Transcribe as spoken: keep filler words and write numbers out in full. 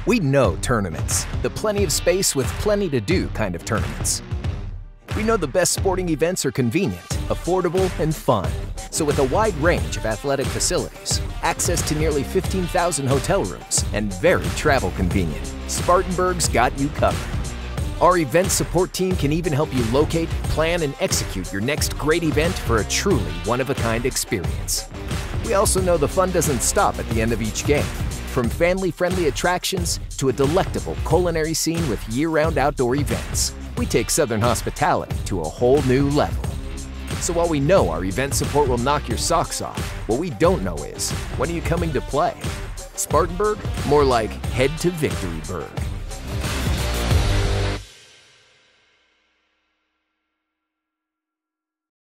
We know tournaments, the plenty of space with plenty to do kind of tournaments. We know the best sporting events are convenient, affordable, and fun. So with a wide range of athletic facilities, access to nearly fifteen thousand hotel rooms, and very travel convenient, Spartanburg's got you covered. Our event support team can even help you locate, plan, and execute your next great event for a truly one-of-a-kind experience. We also know the fun doesn't stop at the end of each game. From family-friendly attractions to a delectable culinary scene with year-round outdoor events, we take Southern hospitality to a whole new level. So while we know our event support will knock your socks off, what we don't know is, when are you coming to play? Spartanburg? More like head to Victoryburg.